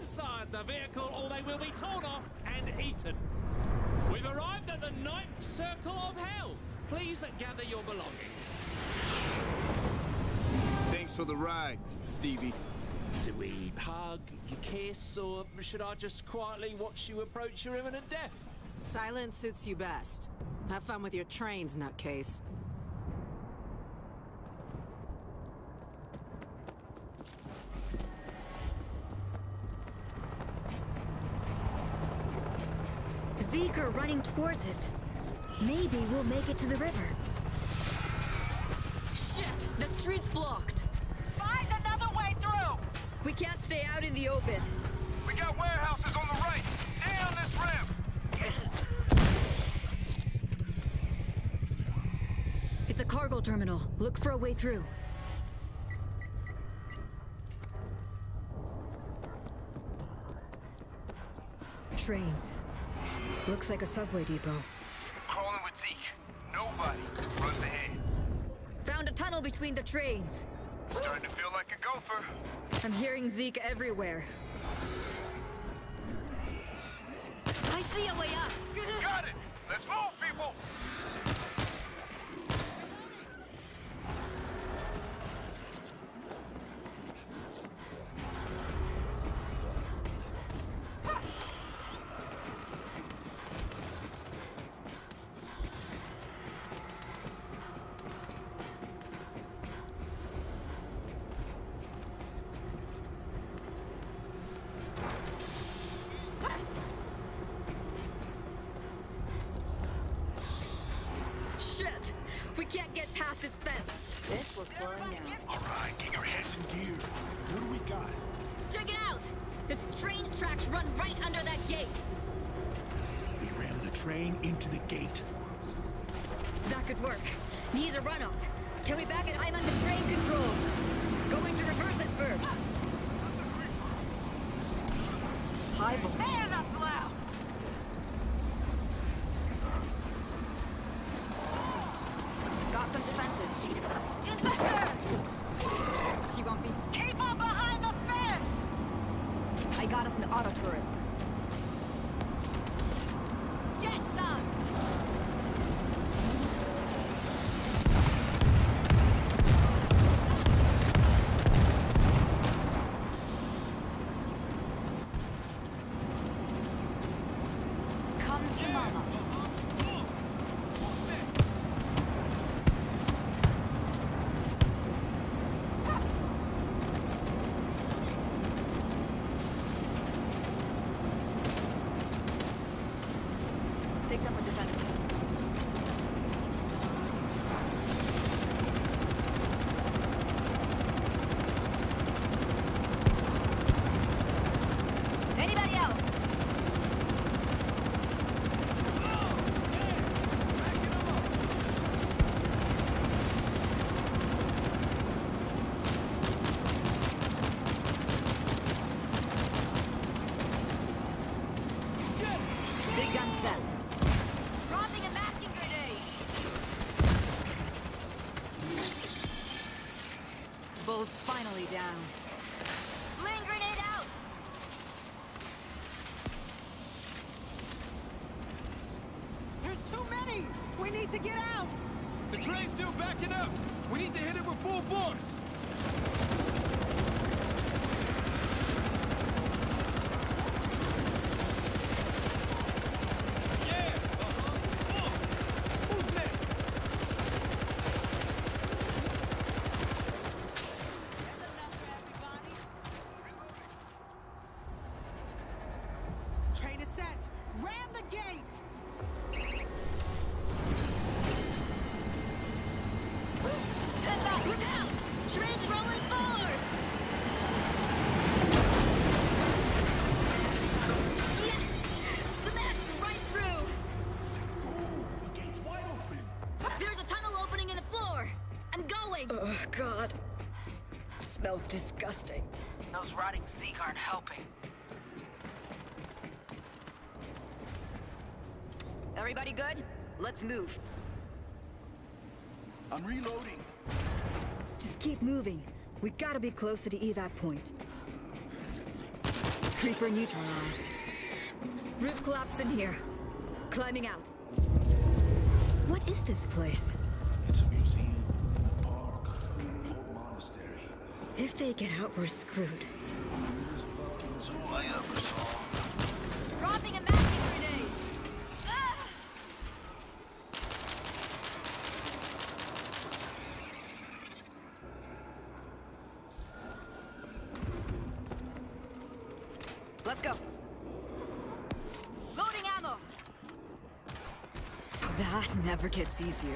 inside the vehicle or they will be torn off and eaten. We've arrived at the 9th circle of hell. Please gather your belongings. Thanks for the ride, Stevie. Do we hug, you kiss, or should I just quietly watch you approach your imminent death? Silence suits you best. Have fun with your trains, nutcase. Zeke are running towards it. Maybe we'll make it to the river. Shit! The street's blocked! Find another way through! We can't stay out in the open. We got warehouses on the right! Stay on this ramp! It's a cargo terminal. Look for a way through. Trains. Looks like a subway depot. Crawling with Zeke. Nobody runs ahead. Found a tunnel between the trains. Starting to feel like a gopher. I'm hearing Zeke everywhere. I see a way up. Got it! Let's move, people! Shit! We can't get past this fence. This will slow him down. All right, get your heads in gear. What do we got? Check it out! This train's tracks run right under that gate. We rammed the train into the gate. That could work. Needs a run-up. Can we back it? I'm on the train controls. Going to reverse it first. Highball. Man up loud! Got some defenses. Inspector! She won't be... Keep up behind the fence! I got us an auto turret. Get some! Come to mama. Picked up a defense kit. Anybody else? Big gun set. Dropping a masking grenade! Bull's finally down. Ling grenade out! There's too many! We need to get out! The train's still backing up. We need to hit it with full force. Who's next? Train is set! Ram the gate! Heads up! Look out! Train's rolling forward! Yes! Smashed right through! Let's go! The gate's wide open! There's a tunnel opening in the floor! I'm going! Oh, God. Smells disgusting. Those rotting Zeke aren't helping. Everybody good? Let's move. I'm reloading. Just keep moving. We gotta be close to the evac point. Creeper neutralized. Roof collapsed in here. Climbing out. What is this place? It's a museum, a park, old monastery. If they get out, we're screwed. This fucking zoo I ever saw. Dropping a masking grenade! Ah! Let's go. Loading ammo! That never gets easier.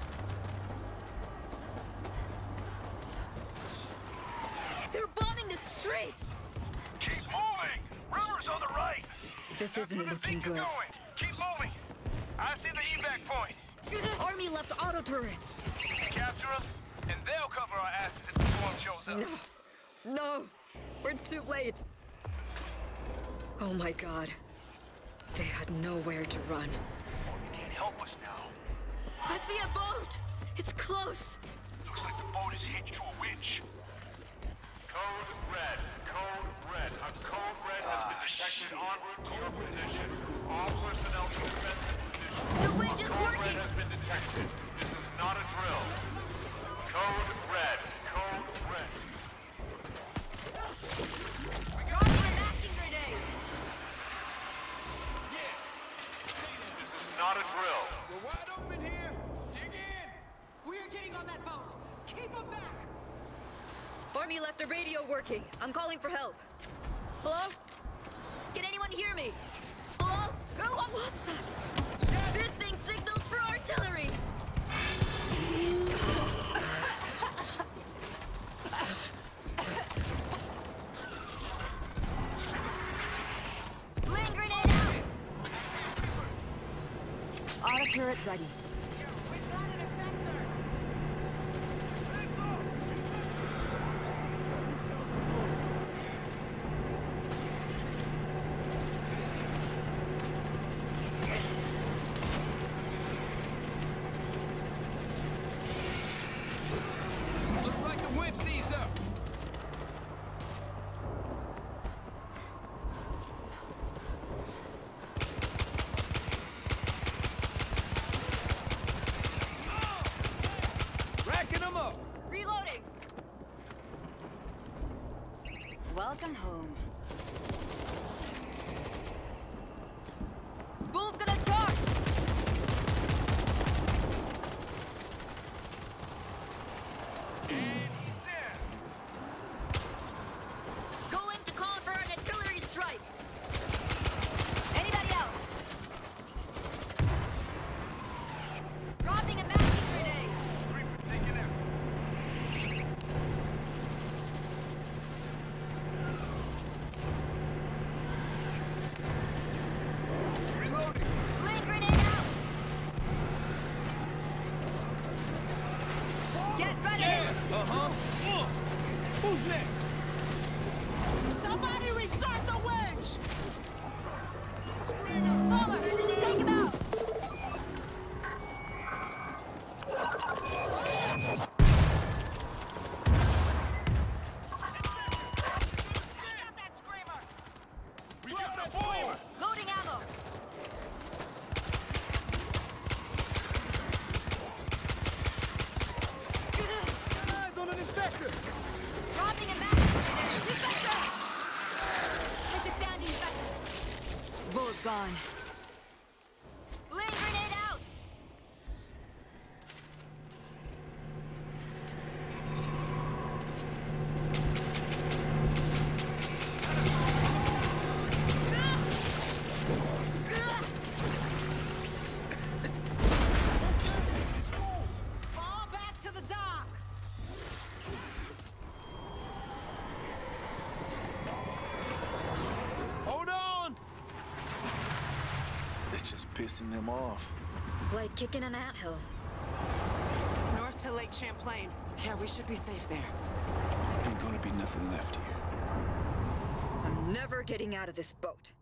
They're bombing the street! Keep moving! River's on the right! This That's isn't where the looking things are good. going. Keep moving! I see the evac point. Army left auto turrets. Capture them, and they'll cover our asses if the storm shows up. No. No. We're too late. Oh my god. They had nowhere to run. They can't help us now. I see a boat! It's close! Looks like the boat is hitched to a winch. Code red. Code red. A code red has been detected en route to your position. All personnel suspend in position. The winch is Code working! red has been detected. This is not a drill. Code red. Code red. Dropping a masking grenade! This is not a drill. We're wide open here. Dig in. We're getting on that boat. Keep them back. Army left a radio working. I'm calling for help. Hello? Can anyone hear me? Hello? Oh, what the? This thing signals for artillery! Lane grenade out! Auto turret ready. Looks like the winch sees up. Racking them up. Reloading! Welcome home. Bull's gonna charge! Going to call for an artillery strike! Anybody else? Dropping a masking grenade! Taking out. Reloading. Lane grenade out! Get ready! Uh-huh. Who's next? Somebody restart the winch. Bomber, take him out! We got the bomb! Loading ammo! Eyes on an infector. Dropping a masking grenade! Defector! I took down the infector. Bullet gone. Lane grenade out! Fall back to the dock. Hold on. It's just pissing them off. Like kicking an anthill. North to Lake Champlain. Yeah, we should be safe there. Ain't gonna be nothing left here. I'm never getting out of this boat.